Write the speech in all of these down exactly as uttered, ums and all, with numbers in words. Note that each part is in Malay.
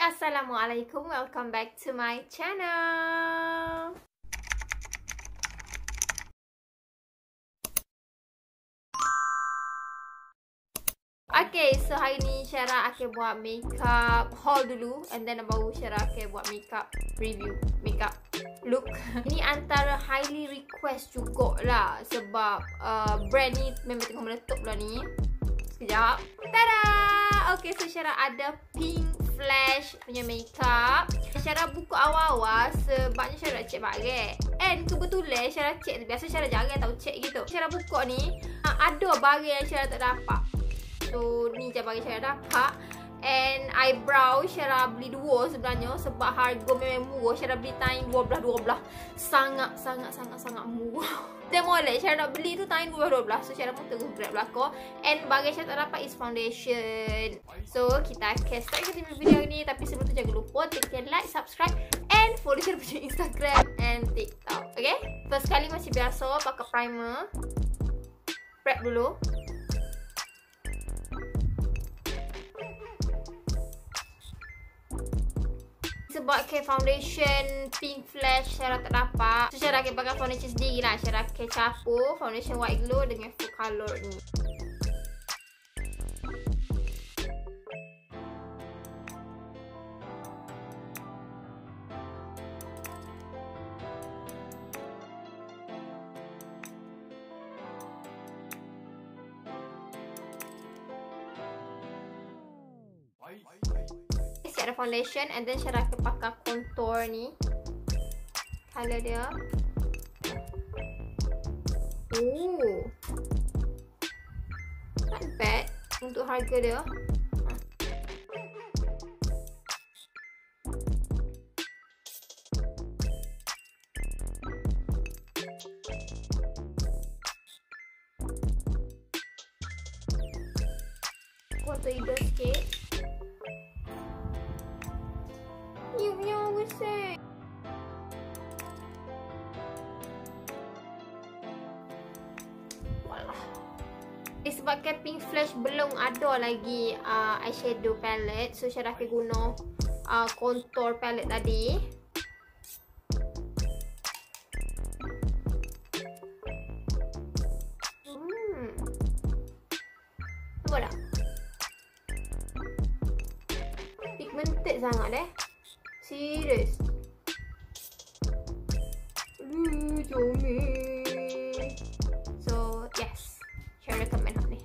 Assalamualaikum, welcome back to my channel. Okay, so hari ni Syara akan buat makeup haul dulu, and then baru Syara akan buat makeup review, makeup look. Ini antara highly request jugalah sebab uh, brand ni memang tengah meletup lah ni. Sekejap. Tada! Okay, so Syara ada Pink Flash punya makeup. Syara buka awal-awal sebabnya Syara nak check bagai. And kebetulan Syara check, biasa Syara jarang tahu check gitu. Syara buka ni, ada barang yang Syara tak dapat. So ni je bagi Syara dapat. And eyebrow Syara beli dua sebenarnya sebab harga memang murah. Syara beli time dua belas dua belas. Sangat sangat sangat sangat murah. Dan molek Syara nak beli tu time dua belas dua belas. So Syara pun terus grab belakang. And bagi Syara tak dapat is foundation. So kita akan start kita video ni. Tapi sebelum tu jangan lupa tekan like, subscribe and follow Syara punya Instagram and TikTok. Okay? First kali macam biasa pakai primer. Prep dulu. Sebab ke foundation Pink Flash Syara tak dapat, so Syara akan pakai foundation sendiri lah. Syara akan campur foundation White Glow dengan full color ni. Ada foundation and then Syara akan pakai contour ni. Color dia. Oh. Not bad untuk harga dia. Contour hidung sikit. You punya besar. Walah. Disebabkan Pink Flash belum ada lagi uh, eyeshadow palette, so Syara akan guna uh, contour palette tadi. Hmm. Nampak tak? Pigmented sangat deh. Serius. Aduh, comel. So, yes. Syara recommend hak ni.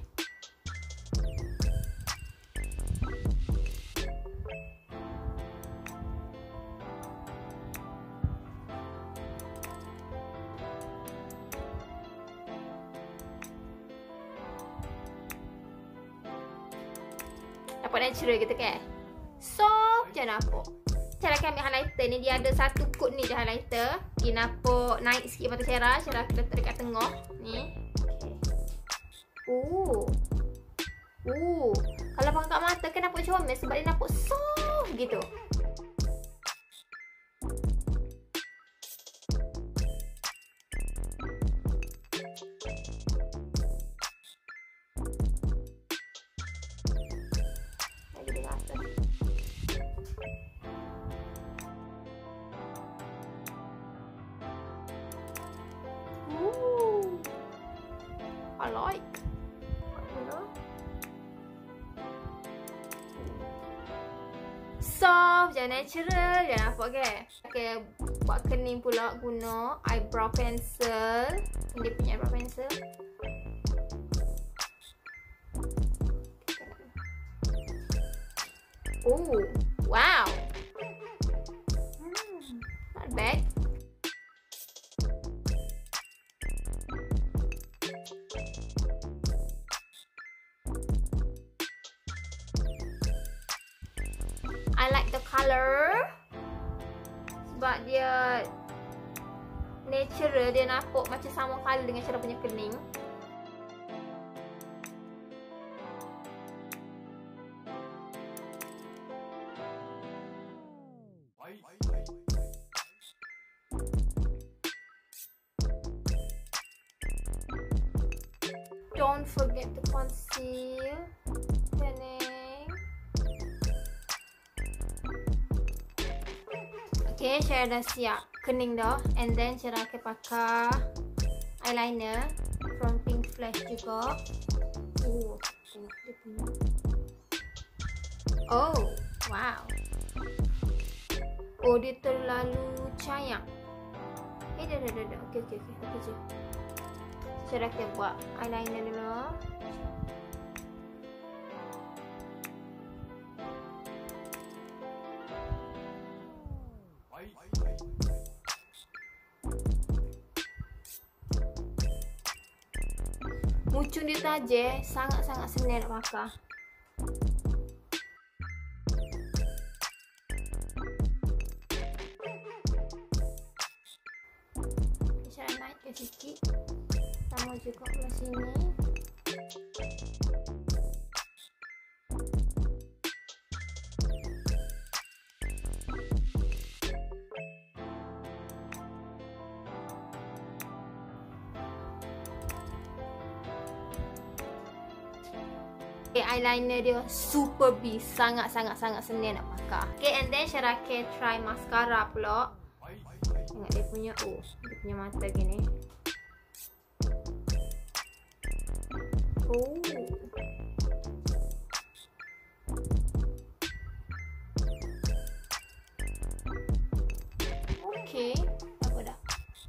Dapat natural gitu kan? So, jangan nampak. Syara akan ambil highlighter ni. Dia ada satu kod ni je highlighter. Pergi nampak naik sikit mata Syara. Syara akan letak dekat tengah ni. Okay. Oh. Oh. Kalau pakai kat mata kan nampak comel sebab dia nampak soft gitu. Lagi dekat atas. Ooh, I like. You know? Soft, jangan natural, jangan apa ke? Okay, buat kening pula guna eyebrow pencil. Dia punya eyebrow pencil. Oh, wow. Hmm, not bad. I like the color sebab dia natural, dia nampak macam sama color dengan Syara punya kening. Don't forget to conceal. Kening. Okay, saya dah siap kening dah. And then saya akan pakai eyeliner from Pink Flash juga. Oh, tengok dia punya. Oh, wow. Oh, dia terlalu cayak. Eh, dah, dah, dah, dah. Okay, okay, okay. Okay je. Saya akan buat eyeliner dulu. Muncung dia taje, sangat-sangat senang nak pakai. Saya naikkan sikit. Sama juga belah sini. Okay, eyeliner dia super B, sangat-sangat-sangat senang nak pakai. Okay, and then saya akan try mascara pula. Tengok dia punya, oh, dia punya mata gini. Oh. Okay, apa dah?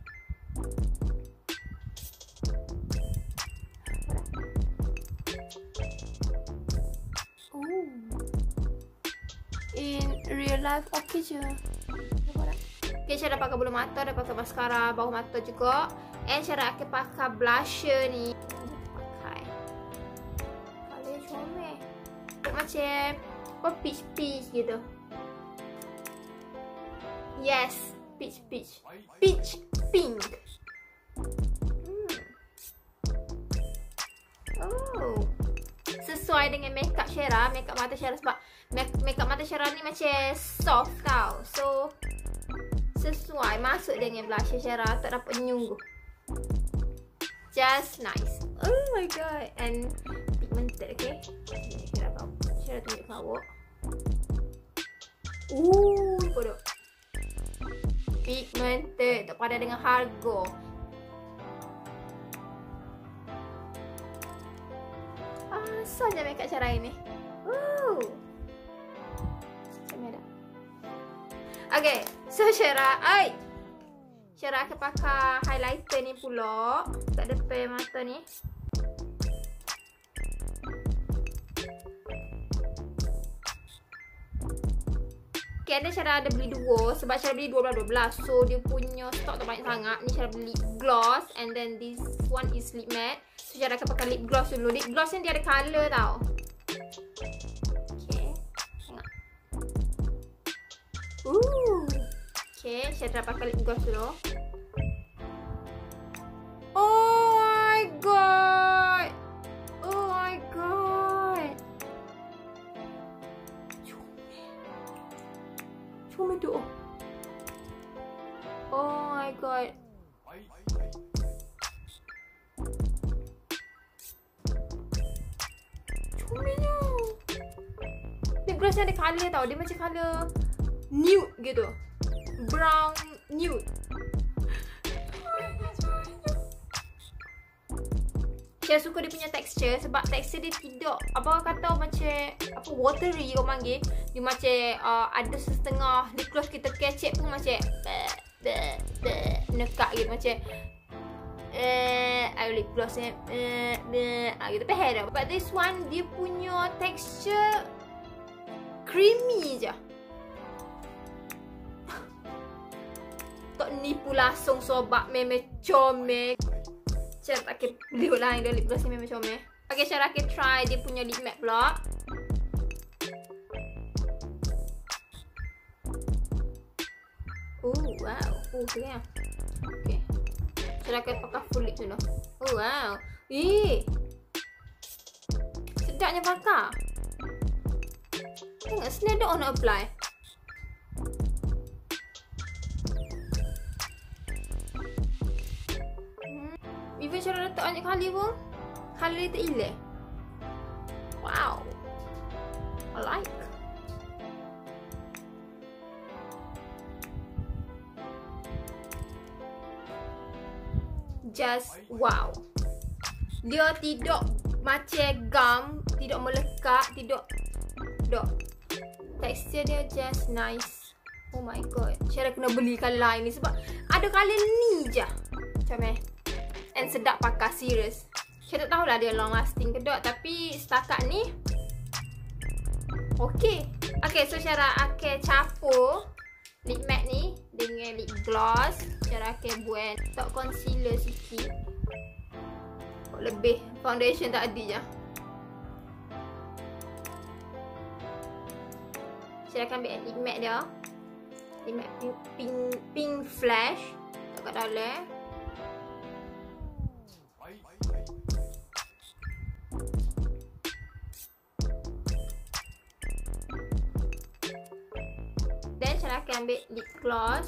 In real life okay je. Okay, saya dah pakai bulu mata, dah pakai mascara bawah mata juga. And saya akan pakai blusher ni. Pakai Kalau comel macam apa, peach peach gitu. Yes, peach peach peach pink. hmm. Oh, sesuai dengan makeup Syera, makeup mata Syera, sebab makeup mata Syera ni macam soft tau. So sesuai, masuk dengan blusher Syera, tak dapat nyungguh. Just nice. Oh my god. And pigmented, okay. Syera tahu, Syera tunjuk kat awak. Ooh, bodoh. Pigmented, tak pada dengan harga. Asal je makeup Syera ini. Woo. Macam dah. Okay, so Syera, ai. Syera akan pakai highlighter ni pula kat depan mata ni. Okay, dan Syera ada beli dua sebab Syera beli dua belas dua belas. So dia punya stok tak banyak sangat. Ni Syera beli lip gloss and then this one is lip matte. So Syera akan pakai lip gloss dulu. Lip gloss ni dia ada colour tau. Okay, tengok. Ooh. Okay, Syera pakai lip gloss dulu. Oh my god. Oh my god. Comel tu. Oh my god. Comelnya. Lip gloss ni ada colour tau. Dia macam colour nude gitu. Brown nude. Saya suka dia punya texture sebab texture dia tidak apa kata macam apa watery orang panggil. Dia macam uh, ada setengah lip gloss kita kecek pun macam bleh, bleh, bleh, nekak gitu macam eh uh, lip gloss ni eh uh, uh, gitu peh dah. But this one dia punya texture creamy je. Tak nipu langsung sobat, memang comel. Syara tak akan beli ulang yang lip gloss ni memang comel. Okay, Syara akan try dia punya lip matte pula. Oh wow. Oh keren. Okay, Syara akan pakai full lip dulu. Oh wow. Eh, sedapnya pakai. Tengok senang dah nak apply. Even Syara letak banyak kali pun colour dia tak hilang. Wow, I like. just wow. Dia tidak macam gum, tidak melekat, tidak dok. Tekstur dia just nice. Oh my god. Syara kena beli colour ni sebab ada colour ni je. Macam eh. And sedap pakai, serious. Saya tak tahulah dia long lasting ke tak, tapi setakat ni okey. Okay, so Syara akan campur lip matte ni dengan lip gloss. Syara akan buat tak concealer sikit. Lebih foundation tadi je. Saya akan ambil lip matte dia. Lip matte pink, pink, pink flash kat dalam. Dan saya akan ambil lip gloss.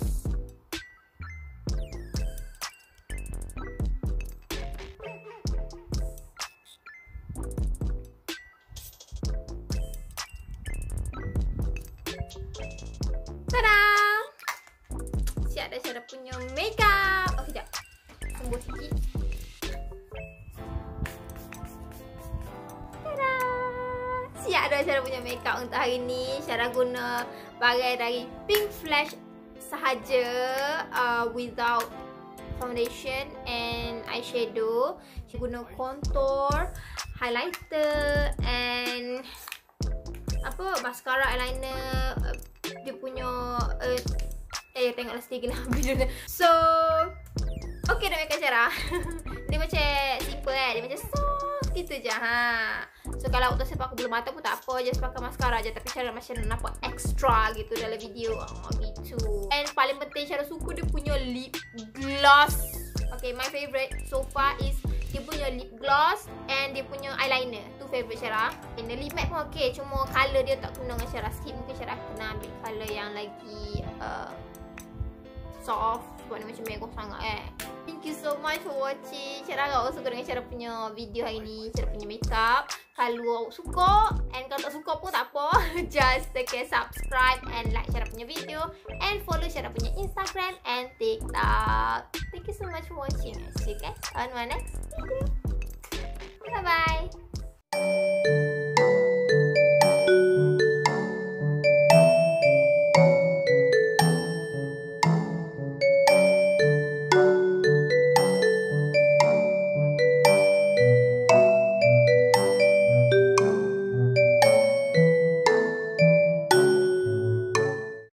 Tada! Siap dah Syara punya makeup. Oh, sekejap. Sembuh sikit. Tada! Siap dah Syara punya makeup untuk hari ni. Syara guna barang dari Pink Flash sahaja, uh, without foundation and eyeshadow. Saya guna contour, highlighter and apa, mascara eyeliner. uh, Dia punya uh, Eh tengoklah sedikit lah video dia. So okay dah makeup Syara. Dia macam simple kan. Dia macam soft gitu je ha. So kalau waktu saya pakai bulu mata pun tak apa, just pakai mascara je. Tapi Syara macam nampak extra gitu dalam video. Oh gitu. And paling penting Syara suka dia punya lip gloss. Okay, my favourite so far is dia punya lip gloss and dia punya eyeliner. Tu favourite Syara. And the lip matte pun okay, cuma colour dia tak kena dengan Syara sikit. Mungkin Syara kena ambil colour yang lagi uh, soft sebab dia macam merah sangat eh. Thank you so much for watching. Syara agak suka dengan Syara punya video hari ni, Syara punya makeup. Kalau awak suka and kalau tak suka pun tak apa, just tekan subscribe and like Syara punya video and follow Syara punya Instagram and TikTok. Thank you so much for watching. See you guys on my next video. Bye bye.